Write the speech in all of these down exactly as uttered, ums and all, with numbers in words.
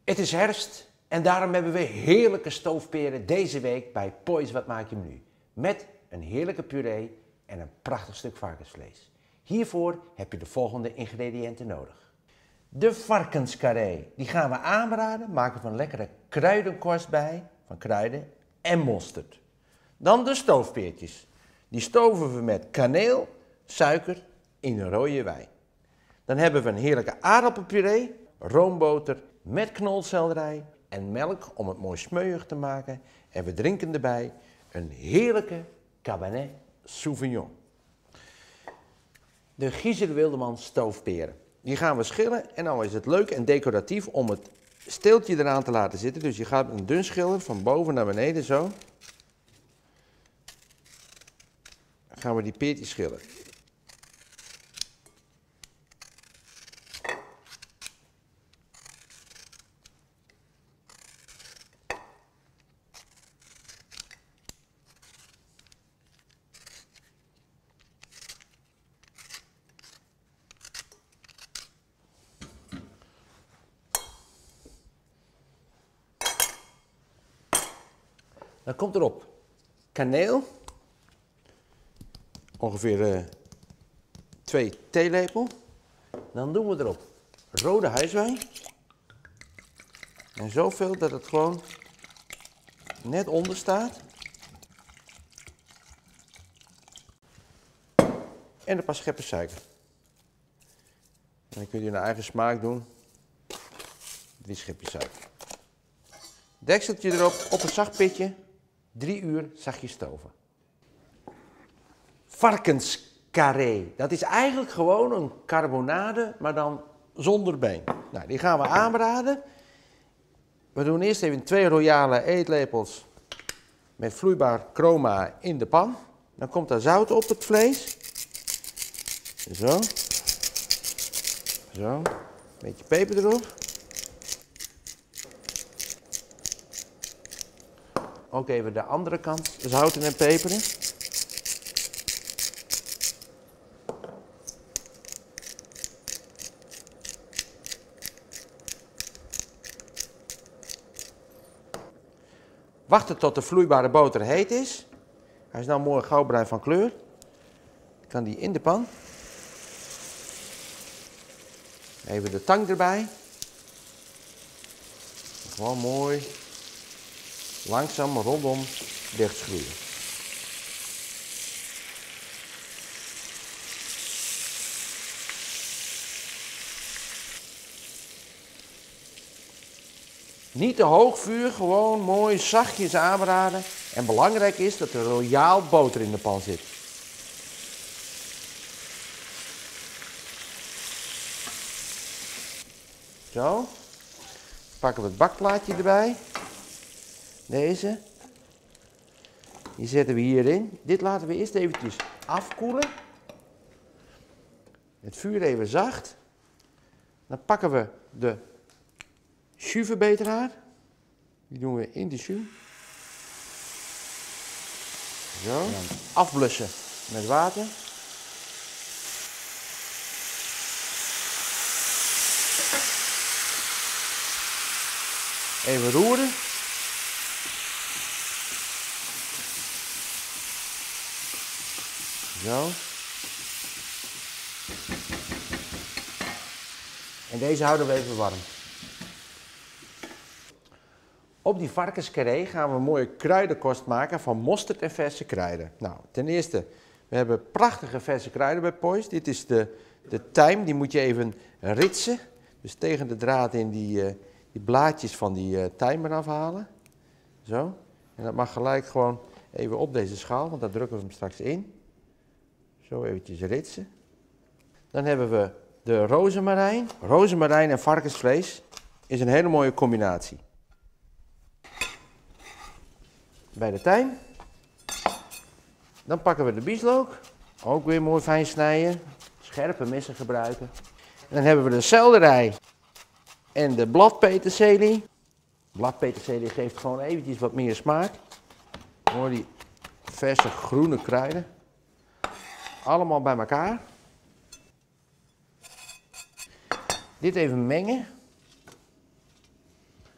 Het is herfst en daarom hebben we heerlijke stoofperen deze week bij Poys Wat Maak Je Menu. Met een heerlijke puree en een prachtig stuk varkensvlees. Hiervoor heb je de volgende ingrediënten nodig. De varkenskarree, die gaan we aanbraden, maken van lekkere kruidenkorst bij, van kruiden en mosterd. Dan de stoofpeertjes. Die stoven we met kaneel, suiker in een rode wijn. Dan hebben we een heerlijke aardappelpuree, roomboter met knolselderij en melk om het mooi smeuig te maken. En we drinken erbij een heerlijke Cabernet Sauvignon. De Giezer Wildeman stoofperen. Die gaan we schillen en dan is het leuk en decoratief om het steeltje eraan te laten zitten. Dus je gaat met een dun schiller van boven naar beneden zo. Dan gaan we die peertjes schillen. Dan komt erop kaneel, ongeveer uh, twee theelepel. Dan doen we erop rode huiswijn. En zoveel dat het gewoon net onder staat. En een paar scheppen suiker. En dan kun je naar eigen smaak doen. Drie schepjes suiker. Dekseltje erop, op een zacht pitje. Drie uur zachtjes stoven. Varkenskarree. Dat is eigenlijk gewoon een carbonade, maar dan zonder been. Nou, die gaan we aanbraden. We doen eerst even twee royale eetlepels met vloeibaar chroma in de pan. Dan komt daar zout op het vlees. Zo. Zo. Een beetje peper erop. Ook even de andere kant zouten en peperen. Wachten tot de vloeibare boter heet is. Hij is nou mooi goudbruin van kleur. Dan kan die in de pan. Even de tang erbij. Gewoon mooi. Langzaam rondom dichtschroeien. Niet te hoog vuur, gewoon mooi zachtjes aanbraden. En belangrijk is dat er royaal boter in de pan zit. Zo. Pakken we het bakplaatje erbij. Deze. Die zetten we hierin. Dit laten we eerst eventjes afkoelen. Het vuur even zacht. Dan pakken we de jus-verbeteraar. Die doen we in de jus. Zo. Afblussen met water. Even roeren. Zo. En deze houden we even warm. Op die varkenskarree gaan we een mooie kruidenkorst maken van mosterd en verse kruiden. Nou, ten eerste, we hebben prachtige verse kruiden bij Poys. Dit is de, de tijm, die moet je even ritsen. Dus tegen de draad in die, uh, die blaadjes van die uh, tijm eraf halen. Zo. En dat mag gelijk gewoon even op deze schaal, want daar drukken we hem straks in. Zo eventjes ritsen. Dan hebben we de rozemarijn. Rozemarijn en varkensvlees is een hele mooie combinatie. Bij de tijm. Dan pakken we de bieslook. Ook weer mooi fijn snijden. Scherpe messen gebruiken. En dan hebben we de selderij en de bladpeterselie. Bladpeterselie geeft gewoon eventjes wat meer smaak. Mooi die verse groene kruiden. Allemaal bij elkaar. Dit even mengen.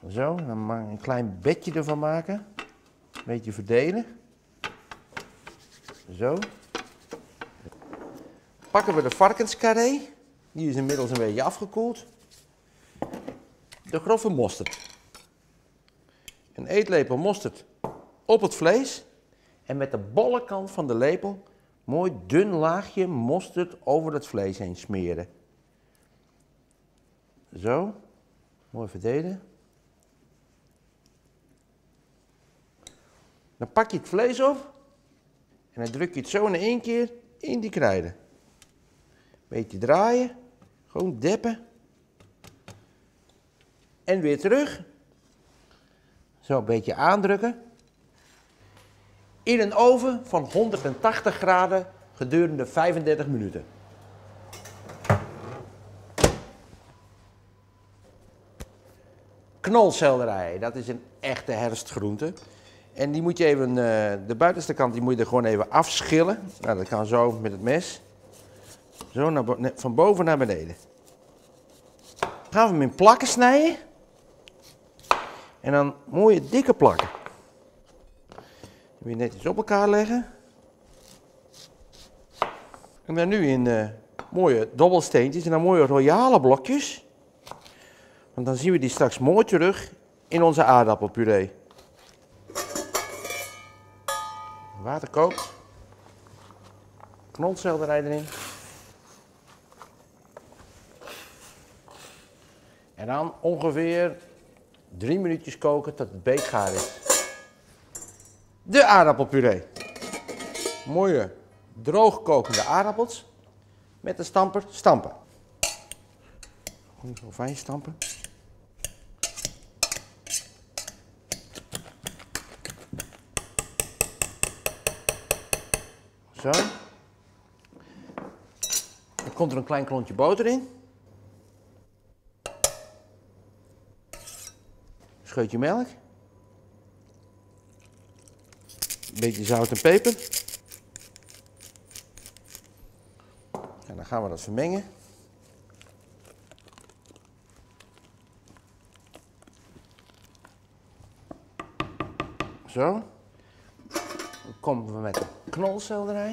Zo, dan mag ik een klein bedje ervan maken. Een beetje verdelen. Zo. Pakken we de varkenskarree. Die is inmiddels een beetje afgekoeld. De grove mosterd. Een eetlepel mosterd op het vlees. En met de bolle kant van de lepel mooi dun laagje mosterd over het vlees heen smeren. Zo. Mooi verdelen. Dan pak je het vlees op. En dan druk je het zo in één keer in die kruiden. Beetje draaien. Gewoon deppen. En weer terug. Zo een beetje aandrukken. In een oven van honderdtachtig graden gedurende vijfendertig minuten. Knolselderij, dat is een echte herfstgroente. En die moet je even, uh, de buitenste kant die moet je er gewoon even afschillen. Nou, dat kan zo met het mes. Zo naar bo- van boven naar beneden. Dan gaan we hem in plakken snijden. En dan mooie dikke plakken. Weer netjes op elkaar leggen. En dan nu in uh, mooie dobbelsteentjes en dan mooie royale blokjes. Want dan zien we die straks mooi terug in onze aardappelpuree. Water kookt. Knolselderij erin. En dan ongeveer drie minuutjes koken tot het beetgaar is. De aardappelpuree. Mooie droogkokende aardappels. Met de stamper stampen. Gewoon zo fijn stampen. Zo. Dan komt er een klein klontje boter in. Een scheutje melk. Een beetje zout en peper. En dan gaan we dat vermengen. Zo. Dan komen we met de knolselderij.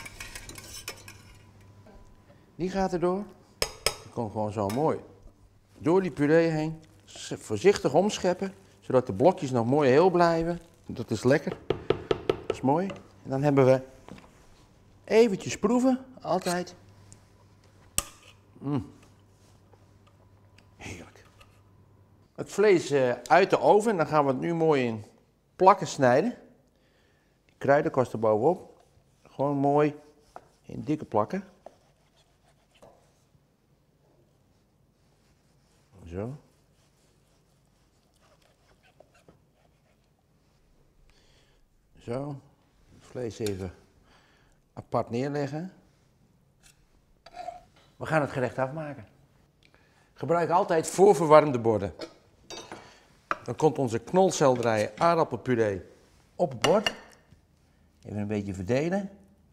Die gaat erdoor. Die komt gewoon zo mooi door die puree heen. Voorzichtig omscheppen, zodat de blokjes nog mooi heel blijven. Dat is lekker. Dat is mooi. En dan hebben we eventjes proeven, altijd. Mm. Heerlijk. Het vlees uh, uit de oven, dan gaan we het nu mooi in plakken snijden. Die kruidenkorst er bovenop. Gewoon mooi in dikke plakken. Zo. Zo. Het vlees even apart neerleggen. We gaan het gerecht afmaken. Gebruik altijd voorverwarmde borden. Dan komt onze knolselderij aardappelpuree op het bord. Even een beetje verdelen.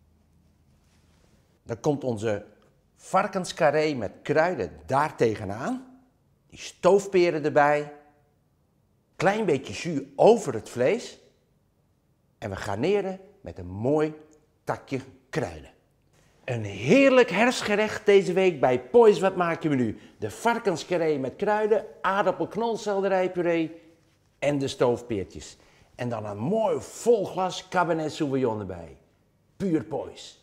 Dan komt onze varkenskarree met kruiden daar tegenaan. Die stoofperen erbij. Klein beetje jus over het vlees. En we garneren met een mooi takje kruiden. Een heerlijk herfstgerecht deze week bij Pois Wat Maak Je Menu. De varkenskarree met kruiden, aardappel-knolselderijpuree en de stoofpeertjes. En dan een mooi vol glas Cabernet Sauvignon erbij. Puur Pois.